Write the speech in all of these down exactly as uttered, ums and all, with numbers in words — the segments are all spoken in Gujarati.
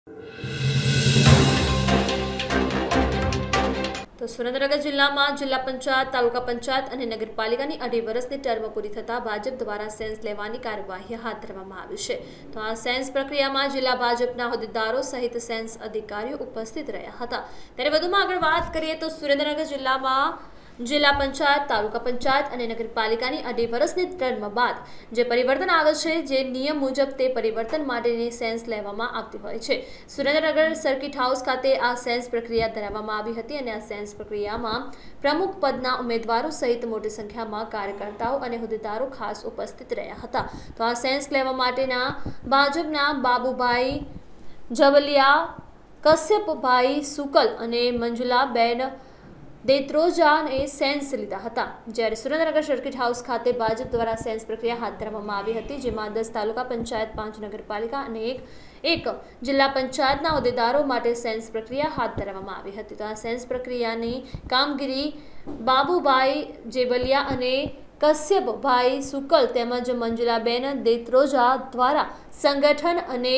તો સુરેન્દ્રનગર જિલ્લામાં જિલ્લા પંચાયત, તાલુકા પંચાયત અને નગરપાલિકાની અઢી વર્ષની ટર્મ પૂરી થતા ભાજપ દ્વારા સેન્સ લેવાની કાર્યવાહી હાથ ધરવામાં આવી છે। તો આ સેન્સ પ્રક્રિયામાં જિલ્લા ભાજપના હોદ્દેદારો સહિત સેન્સ અધિકારીઓ ઉપસ્થિત રહ્યા હતા। ત્યારે વધુમાં આગળ વાત કરીએ તો સુરેન્દ્રનગર જિલ્લામાં જિલ્લા પંચાયત, તાલુકા પંચાયત અને નગરપાલિકાની અઢી વર્ષની ટર્મ બાદ જે પરિવર્તન આવે છે, જે નિયમ મુજબ તે પરિવર્તન માટેની સેન્સ લેવામાં આવતી હોય છે। સુરેન્દ્રનગર સર્કિટ હાઉસ ખાતે આ સેન્સ પ્રક્રિયા ધરાવવામાં આવી હતી અને આ સેન્સ પ્રક્રિયામાં પ્રમુખ પદના ઉમેદવારો સહિત મોટી સંખ્યામાં કાર્યકર્તાઓ અને હોદ્દેદારો ખાસ ઉપસ્થિત રહ્યા હતા। તો આ સેન્સ લેવા માટેના ભાજપના બાબુભાઈ જવલિયા, કશ્યપભાઈ સુકલ અને મંજુલાબેન દેત્રોજાને સેન્સ લીધા હતા। જ્યારે સુરેન્દ્રનગર સર્કિટ હાઉસ ખાતે ભાજપ દ્વારા સેન્સ પ્રક્રિયા હાથ ધરવામાં આવી હતી, જેમાં દસ તાલુકા પંચાયત, પાંચ નગરપાલિકા અને એક એક જિલ્લા પંચાયતના હોદ્દેદારો માટે સેન્સ પ્રક્રિયા હાથ ધરવામાં આવી હતી। તો આ સેન્સ પ્રક્રિયાની કામગીરી બાબુભાઈ જેવલિયા અને કશ્યપભાઈ સુકલ તેમજ મંજુલાબેન દેત્રોજા દ્વારા સંગઠન અને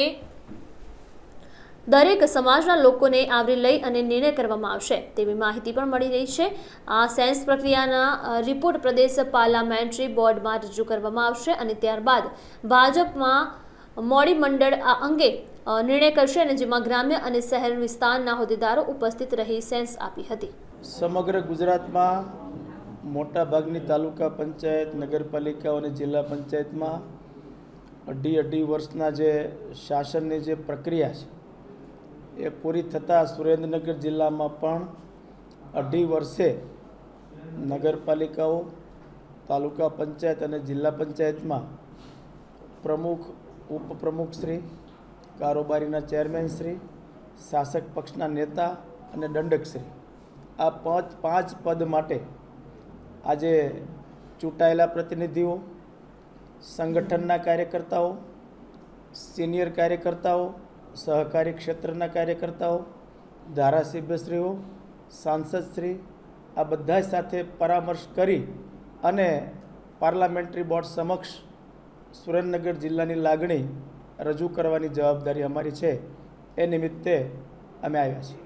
દરેક સમાજના લોકોને આવરી લઈ અને નિર્ણય કરવામાં આવશે તેવી માહિતી પણ મળી રહી છે। આ સેન્સ પ્રક્રિયાના રિપોર્ટ પ્રદેશ પાર્લામેન્ટરી બોર્ડમાં રજૂ કરવામાં આવશે અને ત્યારબાદ ભાજપમાં મોડી મંડળ આ અંગે નિર્ણય કરશે અને જેમાં ગ્રામ્ય અને શહેર વિસ્તારના હોદ્દેદારો ઉપસ્થિત રહી સેન્સ આપી હતી। સમગ્ર ગુજરાતમાં મોટાભાગની તાલુકા પંચાયત, નગરપાલિકાઓ અને જિલ્લા પંચાયતમાં અઢી અઢી વર્ષના જે શાસનની જે પ્રક્રિયા છે એ પૂરી થતાં સુરેન્દ્રનગર જિલ્લામાં પણ અઢી વર્ષે નગરપાલિકાઓ, તાલુકા પંચાયત અને જિલ્લા પંચાયતમાં પ્રમુખ, ઉપપ્રમુખશ્રી, કારોબારીના ચેરમેનશ્રી, શાસક પક્ષના નેતા અને દંડકશ્રી આ પાંચ પાંચ પદ માટે આજે ચૂંટાયેલા પ્રતિનિધિઓ, સંગઠનના કાર્યકર્તાઓ, સિનિયર કાર્યકર્તાઓ, સહકારી ક્ષેત્રના કાર્યકર્તાઓ, ધારાસભ્યશ્રીઓ, સાંસદશ્રી આ બધા સાથે પરામર્શ કરી અને પાર્લામેન્ટરી બોર્ડ સમક્ષ સુરેન્દ્રનગર જિલ્લાની લાગણી રજૂ કરવાની જવાબદારી અમારી છે। એ નિમિત્તે અમે આવ્યા છીએ।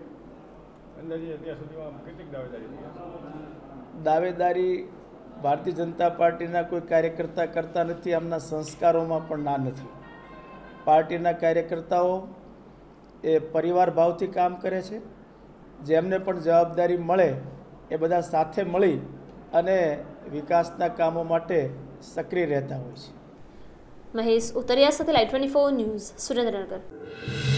દાવેદારી ભારતીય જનતા પાર્ટીના કોઈ કાર્યકર્તા કરતા નથી, આમના સંસ્કારોમાં પણ ના નથી। પાર્ટીના કાર્યકર્તાઓ એ પરિવાર ભાવથી કામ કરે છે, જેમને પણ જવાબદારી મળે એ બધા સાથે મળી અને વિકાસના કામો માટે સક્રિય રહેતા હોય છે। મહેશ ઉતરિયા સાથે live twenty four news, Surendranagar.